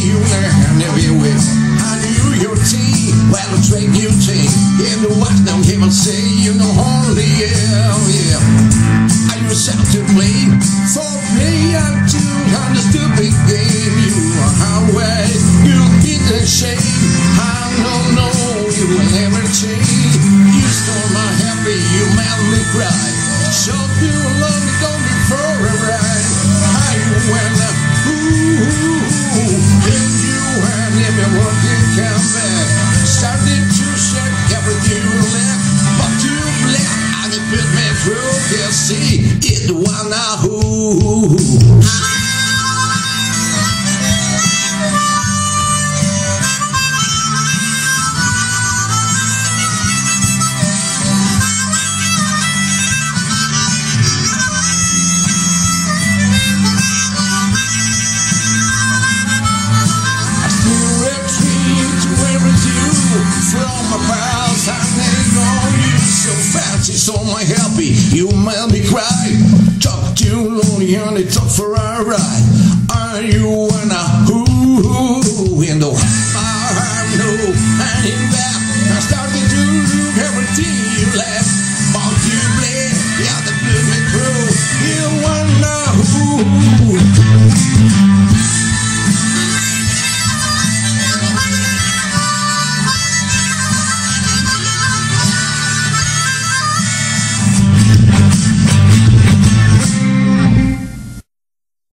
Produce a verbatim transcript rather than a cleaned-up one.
you never will. I knew your team, well, I trade you team. Yeah, the what now came and say, you know, only, yeah, yeah. I yourself to blame for me, I'm too understood big game. You are highway, you get the shame. I don't know, you will never change. You stole my happy, you made me cry. So you love me, don't be for a ride. I went up, ooh, and you had never want to come back. Started to shake everything you left, but you left and it put me through. You see, it one now who. From my past, I never know you so fancy, so my happy, you made me cry. Talk too long, and it took for a ride. Are you wanna who in the